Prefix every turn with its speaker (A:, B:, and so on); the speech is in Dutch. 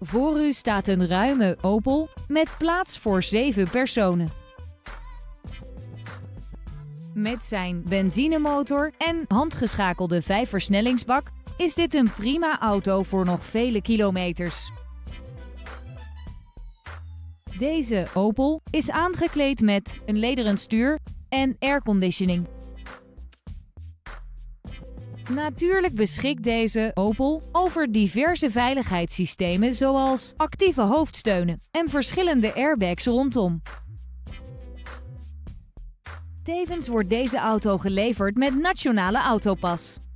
A: Voor u staat een ruime Opel met plaats voor 7 personen. Met zijn benzinemotor en handgeschakelde 5-versnellingsbak is dit een prima auto voor nog vele kilometers. Deze Opel is aangekleed met een lederen stuur en airconditioning. Natuurlijk beschikt deze Opel over diverse veiligheidssystemen zoals actieve hoofdsteunen en verschillende airbags rondom. Tevens wordt deze auto geleverd met Nationale Autopas.